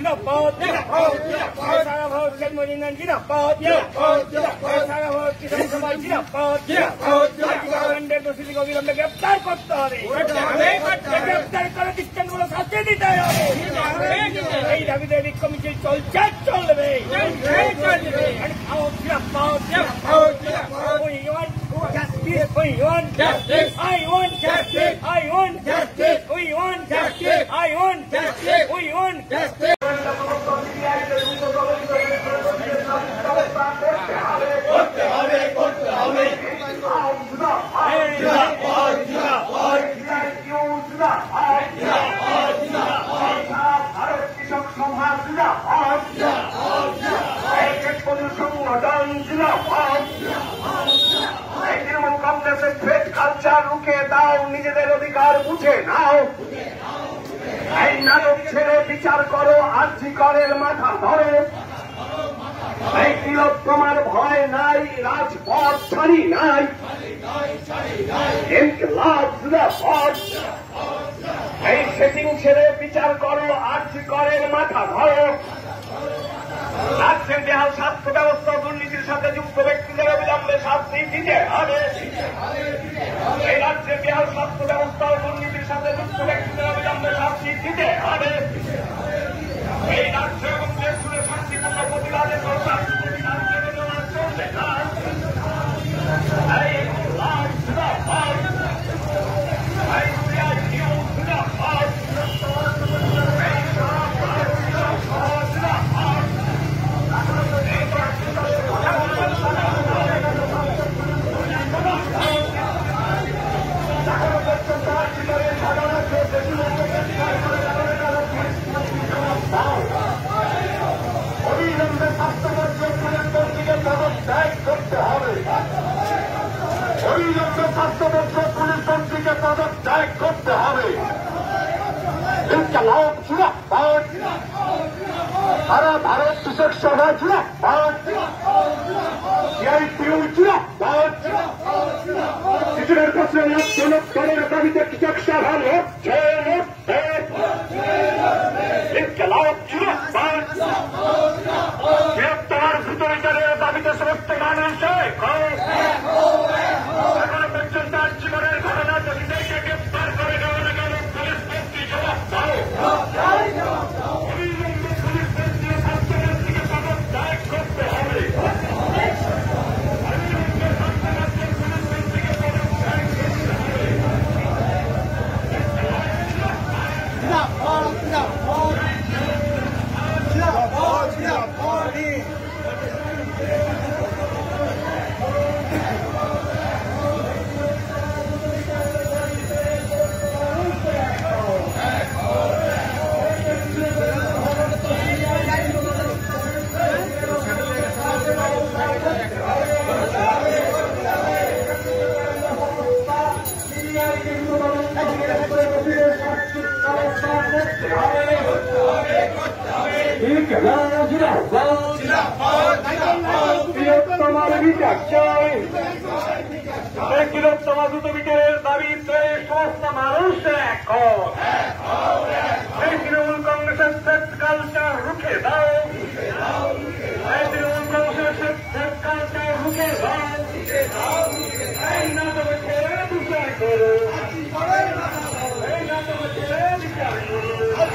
জিন্দাবাদ সারা ভারত জন্মদিন জিন্দাবাদ সারা ভারত কিষাণ সমাজ জিন্দাবাদ গভর্নমেন্টের দোষীকে অবিলম্বে গ্রেপ্তার করতে হবে গ্রেপ্তার করে দৃষ্টান্তমূলক শাস্তি দিতে হবে এই দাবিতে বিক্ষোভ মিছিল চলছে চলবে We want justice. I want justice. I want justice. We want justice. I want justice. We want justice. রুখে দাও নিজেদের অধিকার বুঝে নাও এই নাটক ছেড়ে বিচার করো আর্জি করের মাথা ধরো এই তিলোত্তমার ভয় নাই রাজপথ ছাড়ি নাই ইনকিলাব জিন্দাবাদ এই সেটিং ছেড়ে বিচার করো আর্জি করের মাথা ধরো রাজ্যের বেহাল স্বাস্থ্য ব্যবস্থা দুর্নীতির সাথে যুক্ত ব্যক্তিদের অবিলম্বে শাস্তি দিতে হবে এই রাজ্যের বেহাল স্বাস্থ্য ব্যবস্থা দুর্নীতির সাথে যুক্ত ব্যক্তিদের অবিলম্বে শাস্তি দিতে হবে এই রাজ্য এবং দেশ জুড়ে শান্তিপূর্ণ প্রতিবাদে সরকার চলবে না পদত্যাগ করতে হবে সারা ভারত কৃষক সভা কৃষকের কাছে জনগণের দাবিতে কৃষক সভা হচ্ছে গ্রেপ্তার দ্রুত বিচারের দাবিতে সমস্ত মানুষে তিলোত্তমা দ্রুত বিচারের দাবিতে সমস্ত মানুষ এক তৃণমূল কংগ্রেসের সেক্স কালচার রুখে দাও তৃণমূল কংগ্রেসের সেক্স কালচার রুখে দাও এই নাটক ছেড়ে বিচার করো এই নাটক ছেড়ে বিচার করো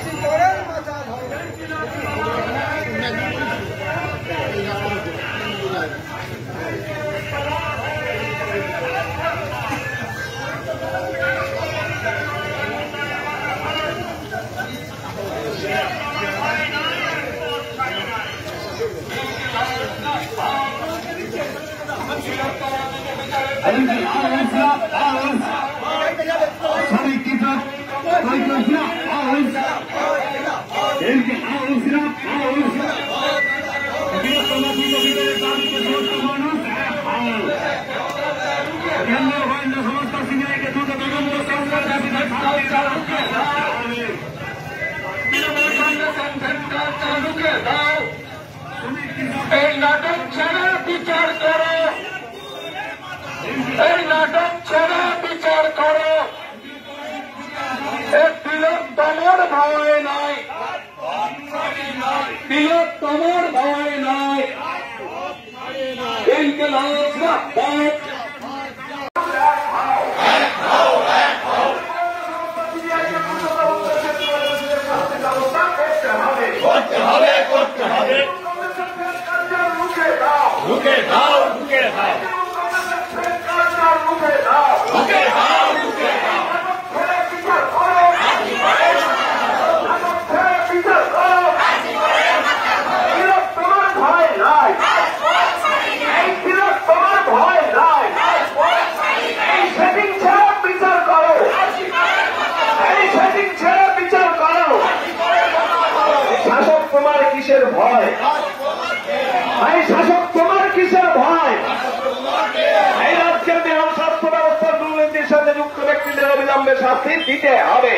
এই নাটক ছাড়া বিচার করো এই নাটক ছাড়া বিচার করো তিলোত্তমার ভয় নাই তোমার কিসের ভয়? এই শাসক তোমার কিসের ভয়? এই রাজ্যের বেহাল স্বাস্থ্য ব্যবস্থার দুর্নীতির সাথে যুক্ত ব্যক্তিদের অবিলম্বে শাস্তি দিতে হবে।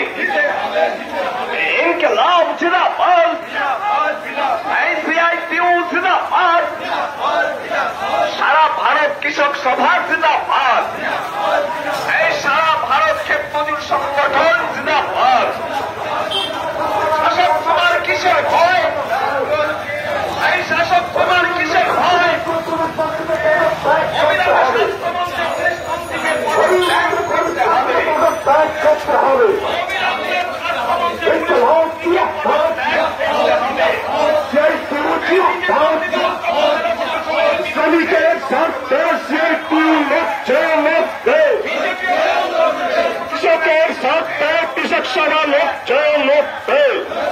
ইনকিলাব জিন্দাবাদ, সিআইটিইউ জিন্দাবাদ, সারা ভারত কৃষক সভা জিন্দাবাদ, এই সারা ভারত ক্ষেত মজুর সংগঠন জিন্দাবাদ। শাসক তোমার কিসের ভয়? এই শাসক তোমার কিসের ভয়? শ্রমিকের স্বার্থে কৃষকের স্বার্থে কৃষক সভা লক্ষ্য লক্ষ্যে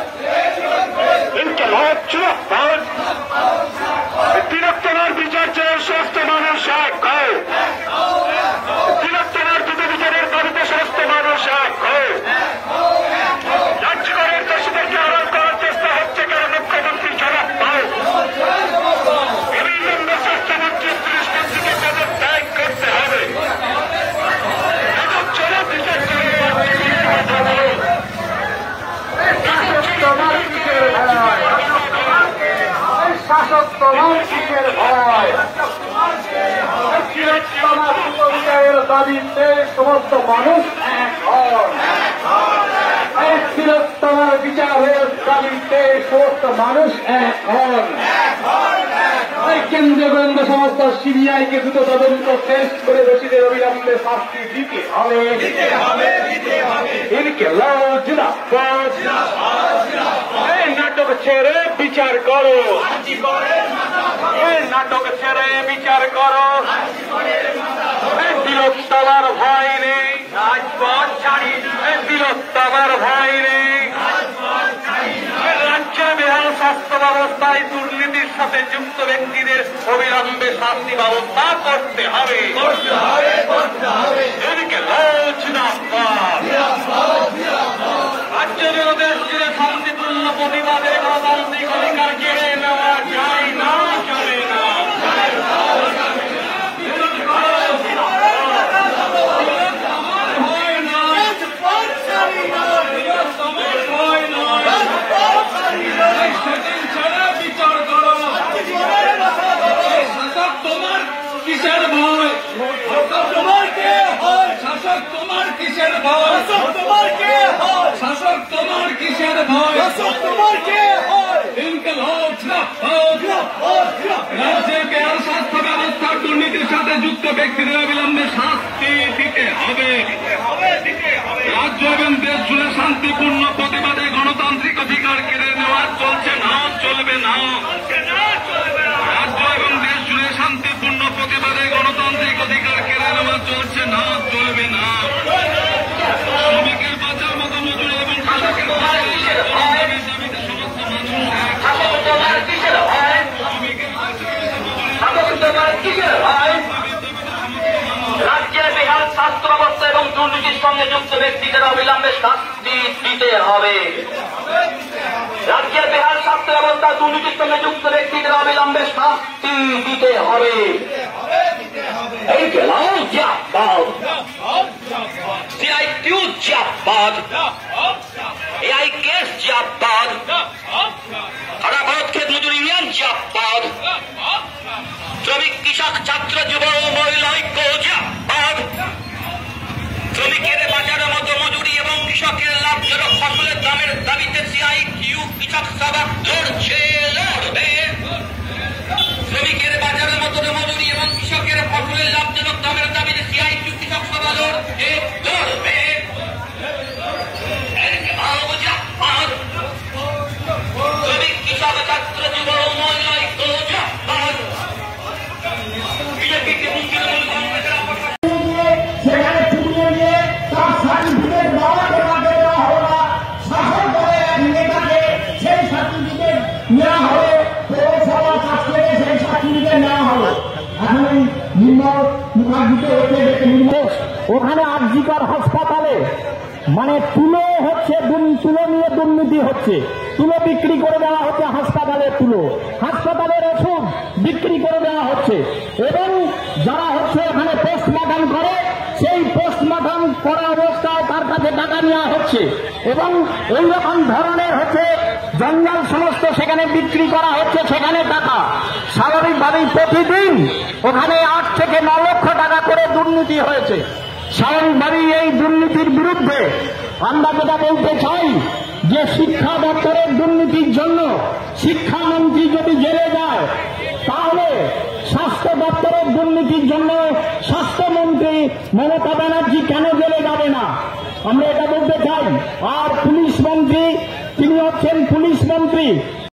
তিলোত্তমার বিচার চেয়ে সমস্ত মানুষ এক হয়। তিলোত্তমার দ্রুত বিচারের দাবিতে সমস্ত মানুষ এক হয়। রাজ্যকরের দোষীদেরকে আড়াল করার চেষ্টা হচ্ছে কেন মুখ্যমন্ত্রী জবাব পায়। অবিলম্বে স্বাস্থ্যমন্ত্রী পুলিশমন্ত্রীকে তাদের ত্যাগ করতে হবে। শাসক তোমার কিসের ভয়? চিরতমার বিচারের দাবিতে সমস্ত মানুষ এক হন। চিরতমার বিচারের দাবিতে সমস্ত মানুষ এক হন। কেন্দ্রীয় গোয়েন্দা সংস্থা সিবিআইকে দ্রুত তদন্ত শেষ করে দোষীদের অবিলম্বে শাস্তি দিতে হবে। এই নাটক ছেড়ে বিচার করো, এই নাটক ছেড়ে বিচার করো। তিলোত্তমার ভয় নেই, রাজপথ ছাড়ি। তিলোত্তমার ভয় নেই। রাজ্যের বেহাল স্বাস্থ্য ব্যবস্থায় দুর্নীতির সাথে যুক্ত ব্যক্তিদের অবিলম্বে শাস্তি ব্যবস্থা করতে হবে। এদিকে রাজ্যের দেশ জুড়ে শান্তিপূর্ণ প্রতিবাদের গণতান্ত্রিক অধিকার কেড়ে নেওয়া যায় না, চলে না। কিসের ভয়? তোমার কে হয়? শাসক তোমার কিসের ভয়? তোমার কে হয়? শাসক তোমার কিসের ভয়? তোমার কে হয়? রাজ্যের বেহাল স্বাস্থ্য ব্যবস্থার দুর্নীতির সাথে যুক্ত ব্যক্তিদের অবিলম্বে শাস্তি দিতে হবে। রাজ্য এবং দেশ জুড়ে শান্তিপূর্ণ প্রতিবাদে গণতান্ত্রিক অধিকার কেড়ে নেওয়া চলছে না, চলবে না। রাজ্য এবং দেশ জুড়ে শান্তিপূর্ণ প্রতিবাদে গণতান্ত্রিক অধিকার কেড়ে নেওয়া চলছে না, চলবে না। শ্রমিকের বাঁচার মতো মজুরি এবং কৃষকের রাজ্যের বেহাল স্বাস্থ্য ব্যবস্থা এবং দুর্নীতির সঙ্গে যুক্ত ব্যক্তিদের অবিলম্বে শাস্তি দিতে হবে। রাজ্যের বেহাল স্বাস্থ্য ব্যবস্থা দুর্নীতির সঙ্গে যুক্ত ব্যক্তিদের অবিলম্বে শাস্তি দিতে হবে। এই গেলাম জাপাদ, সিআইটিইউ জাপাদ, এআইকেএস জাপাদ, সারা ভারত ক্ষেত মজুর ইউনিয়ন জাপাদ, শ্রমিক কৃষক ছাত্র যুব মহিলা ঐক্য জাপাদ। শ্রমিকের বাজারের মতো মজুরি এবং কৃষকের লাভজনক ফসলের দামের দাবিতে সিআইটিইউ কৃষক সভা লড়ছে, লড়বে। শ্রমিকের বাজারের মতো মজুরি এবং কৃষকের ফসলের লাভজনক দামের দাবিতে সিআইটিইউ কৃষক সভা লড়ছে, লড়বে। শ্রমিক কৃষক ছাত্র যুব মহিলা ঐক্য জাপাদ। বিজেপিকে মুক্তির মূল কংগ্রেসের সেখানে চুরিয়ে নিয়ে তার সার্টিফিকেট দেওয়া হলো না। শাসক দলের এক নেতাকে সেই সার্টিফিকেট নেওয়া হবে, পৌরসভার কাছ থেকে সেই সার্টিফিকেট নেওয়া হলো। এখন এই নিম্ন মুখার্জিকে ওখানে আরজিকর হাসপাতালে মানে তুলো হচ্ছে, তুলো নিয়ে দুর্নীতি হচ্ছে, তুলো বিক্রি করে দেওয়া হচ্ছে, হাসপাতালের তুলো, হাসপাতালের ওষুধ বিক্রি করে দেওয়া হচ্ছে, এবং যারা হচ্ছে এখানে পোস্টমর্টম করে সেই পোস্টমর্টম করা অবস্থায় তার কাছে টাকা নেওয়া হচ্ছে, এবং এইরকম ধরনের হচ্ছে জঞ্জাল সমস্ত সেখানে বিক্রি করা হচ্ছে, সেখানে টাকা স্বাভাবিকভাবেই প্রতিদিন ওখানে 8 থেকে 9 লক্ষ টাকা করে দুর্নীতি হয়েছে। স্বাভাবিকভাবেই এই দুর্নীতির বিরুদ্ধে আমরা যেটা বলতে চাই যে শিক্ষা দপ্তরের দুর্নীতির জন্য শিক্ষামন্ত্রী যদি জেলে যায়, তাহলে স্বাস্থ্য দপ্তরের দুর্নীতির জন্য স্বাস্থ্যমন্ত্রী মমতা ব্যানার্জি কেন জেলে যাবে না, আমরা এটা বলতে চাই। আর পুলিশ মন্ত্রী, তিনি হচ্ছেন পুলিশ মন্ত্রী,